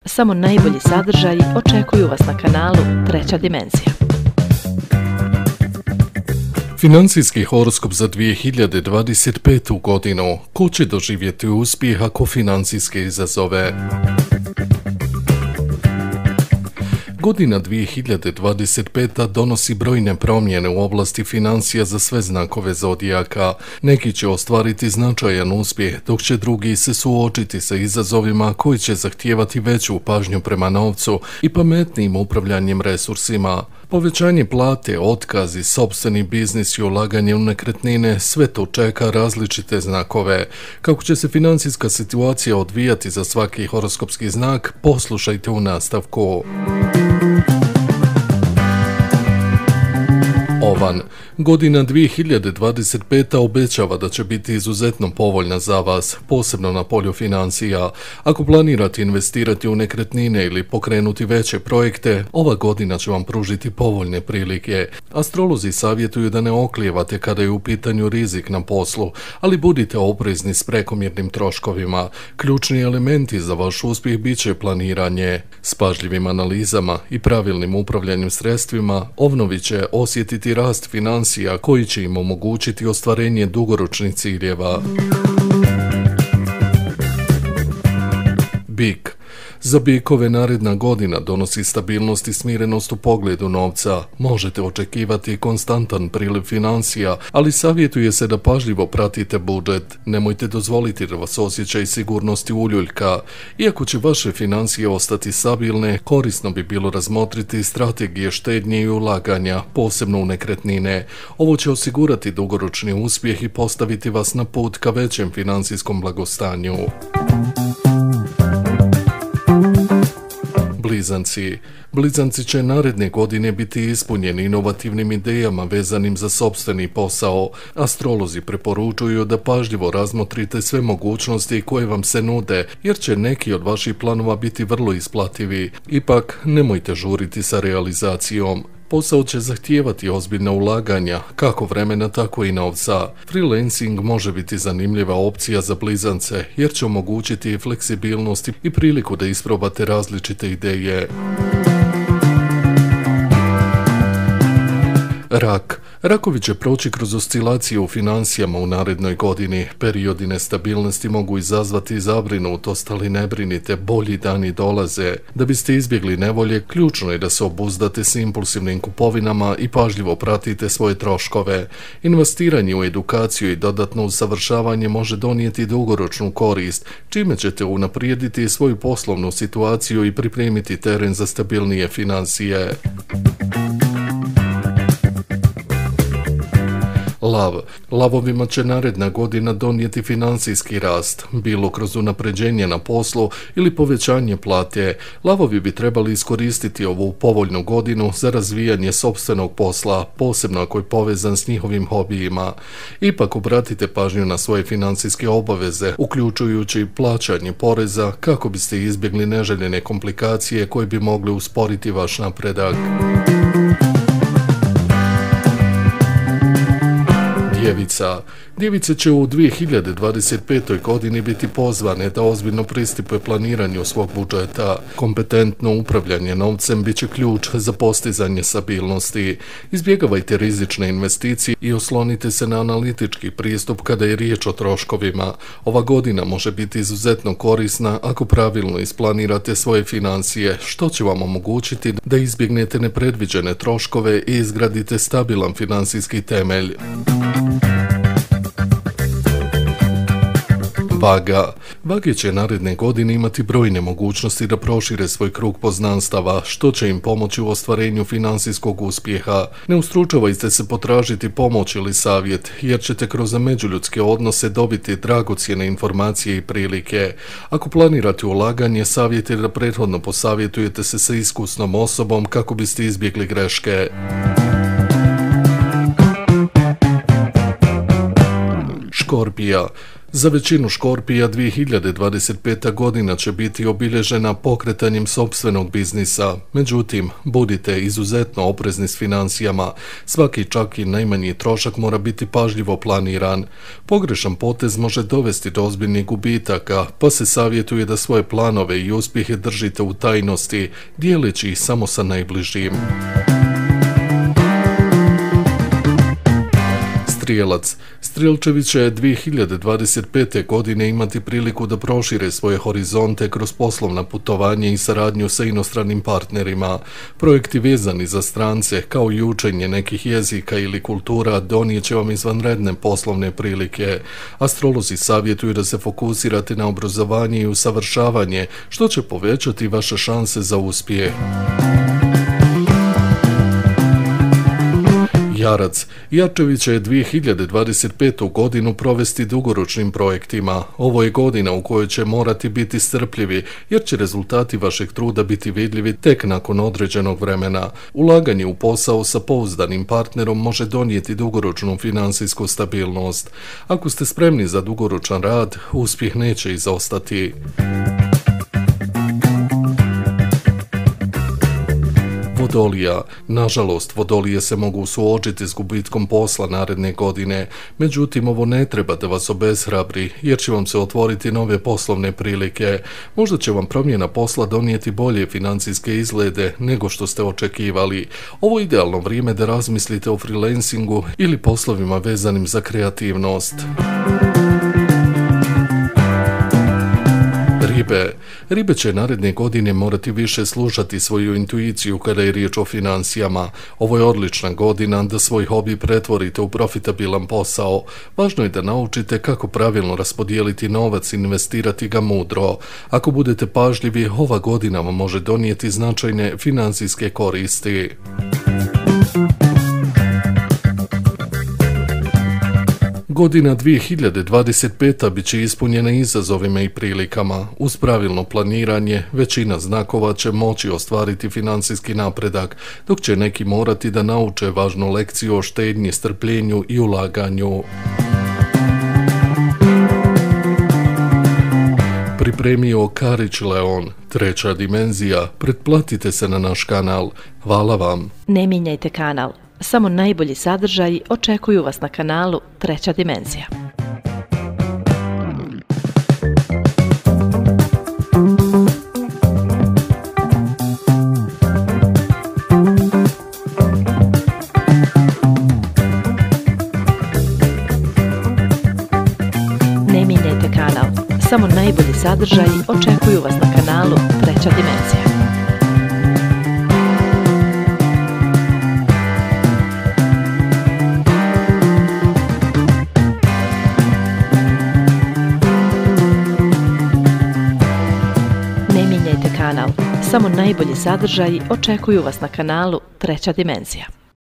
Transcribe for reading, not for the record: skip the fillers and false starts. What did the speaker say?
Samo najbolji sadržaji očekuju vas na kanalu Treća dimenzija. Financijski horoskop za 2025. godinu. Ko će doživjeti uspjeh ako financijske izazove? Godina 2025. donosi brojne promjene u oblasti financija za sve znakove zodijaka. Neki će ostvariti značajan uspjeh, dok će drugi se suočiti sa izazovima koji će zahtijevati veću pažnju prema novcu i pametnijim upravljanjem resursima. Povećanje plate, otkazi, sopstveni biznis i ulaganje u nekretnine, sve to čeka različite znakove. Kako će se financijska situacija odvijati za svaki horoskopski znak, poslušajte u nastavku. Ovan. Godina 2025. obećava da će biti izuzetno povoljna za vas, posebno na polju financija. Ako planirate investirati u nekretnine ili pokrenuti veće projekte, ova godina će vam pružiti povoljne prilike. Astrolozi savjetuju da ne oklijevate kada je u pitanju rizik na poslu, ali budite oprezni s prekomjernim troškovima. Ključni elementi za vaš uspjeh bit će planiranje. S pažljivim analizama i pravilnim upravljanjem sredstvima, ovnovi će osjetiti rast financija koji će im omogućiti ostvarenje dugoročnih ciljeva. Bik. Za bikove naredna godina donosi stabilnost i smirenost u pogledu novca. Možete očekivati konstantan priliv financija, ali savjetuje se da pažljivo pratite budžet. Nemojte dozvoliti da vas osjećaj sigurnosti uljuljka. Iako će vaše financije ostati stabilne, korisno bi bilo razmotriti strategije štednje i ulaganja, posebno u nekretnine. Ovo će osigurati dugoročni uspjeh i postaviti vas na put ka većem financijskom blagostanju. Blizanci će naredne godine biti ispunjeni inovativnim idejama vezanim za sopstveni posao. Astrolozi preporučuju da pažljivo razmotrite sve mogućnosti koje vam se nude, jer će neki od vaših planova biti vrlo isplativi. Ipak, nemojte žuriti sa realizacijom. Posao će zahtijevati ozbiljna ulaganja, kako vremena, tako i novca. Freelancing može biti zanimljiva opcija za blizance, jer će omogućiti fleksibilnost i priliku da isprobate različite ideje. Rak. Rakovi će proći kroz oscilacije u financijama u narednoj godini. Periodi nestabilnosti mogu izazvati zabrinutost, ali ne brinite, bolji dani dolaze. Da biste izbjegli nevolje, ključno je da se obuzdate s impulsivnim kupovinama i pažljivo pratite svoje troškove. Investiranje u edukaciju i dodatno usavršavanje može donijeti dugoročnu korist, čime ćete unaprijediti svoju poslovnu situaciju i pripremiti teren za stabilnije financije. Lav. Lavovima će naredna godina donijeti financijski rast, bilo kroz unapređenje na poslu ili povećanje plate. Lavovi bi trebali iskoristiti ovu povoljnu godinu za razvijanje sopstvenog posla, posebno ako je povezan s njihovim hobijima. Ipak obratite pažnju na svoje financijske obaveze, uključujući plaćanje poreza, kako biste izbjegli neželjene komplikacije koje bi mogle usporiti vaš napredak. Djevice će u 2025. godini biti pozvane da ozbiljno pristupe planiranju svog budžeta. Kompetentno upravljanje novcem bit će ključ za postizanje stabilnosti. Izbjegavajte rizične investicije i oslonite se na analitički pristup kada je riječ o troškovima. Ova godina može biti izuzetno korisna ako pravilno isplanirate svoje financije, što će vam omogućiti da izbjegnete nepredviđene troškove i izgradite stabilan financijski temelj. Vage će naredne godine imati brojne mogućnosti da prošire svoj krug poznanstava, što će im pomoći u ostvarenju financijskog uspjeha. Ne ustručavajte se potražiti pomoć ili savjet, jer ćete kroz međuljudske odnose dobiti dragocjene informacije i prilike. Ako planirate ulaganje, savjet je da prethodno posavjetujete se sa iskusnom osobom kako biste izbjegli greške. Škorpija. Za većinu Škorpija 2025. godina će biti obilježena pokretanjem sopstvenog biznisa, međutim, budite izuzetno oprezni s financijama, svaki čak i najmanji trošak mora biti pažljivo planiran. Pogrešan potez može dovesti do ozbiljnih gubitaka, pa se savjetuje da svoje planove i uspjehe držite u tajnosti, dijeleći ih samo sa najbližim. Strijelac. Strijelčevi će 2025. godine imati priliku da prošire svoje horizonte kroz poslovna putovanja i saradnju sa inostranim partnerima. Projekti vezani za strance, kao i učenje nekih jezika ili kultura, donijet će vam izvanredne poslovne prilike. Astrolozi savjetuju da se fokusirate na obrazovanje i usavršavanje, što će povećati vaše šanse za uspjeh. Jarac. Jarčevi će 2025. godinu provesti dugoročnim projektima. Ovo je godina u kojoj će morati biti strpljivi, jer će rezultati vašeg truda biti vidljivi tek nakon određenog vremena. Ulaganje u posao sa pouzdanim partnerom može donijeti dugoročnu financijsku stabilnost. Ako ste spremni za dugoročan rad, uspjeh neće izostati. Vodolija. Nažalost, Vodolije se mogu suočiti s gubitkom posla naredne godine, međutim ovo ne treba da vas obeshrabri, jer će vam se otvoriti nove poslovne prilike. Možda će vam promjena posla donijeti bolje financijske izglede nego što ste očekivali. Ovo je idealno vrijeme da razmislite o freelancingu ili poslovima vezanim za kreativnost. Ribe će naredne godine morati više slušati svoju intuiciju kada je riječ o financijama. Ovo je odlična godina da svoj hobi pretvorite u profitabilan posao. Važno je da naučite kako pravilno raspodijeliti novac i investirati ga mudro. Ako budete pažljivi, ova godina vam može donijeti značajne financijske koristi. Godina 2025. bit će ispunjena izazovima i prilikama. Uz pravilno planiranje, većina znakova će moći ostvariti financijski napredak, dok će neki morati da nauče važnu lekciju o štednji, strpljenju i ulaganju. Pripremio Karić Leon, treća dimenzija. Pretplatite se na naš kanal. Hvala vam. Ne mijenjajte kanal. Samo najbolji sadržaji očekuju vas na kanalu Treća dimenzija. Ne mijenjajte kanal. Samo najbolji sadržaji očekuju vas na kanalu Treća dimenzija. Samo najbolji sadržaji očekuju vas na kanalu Treća dimenzija.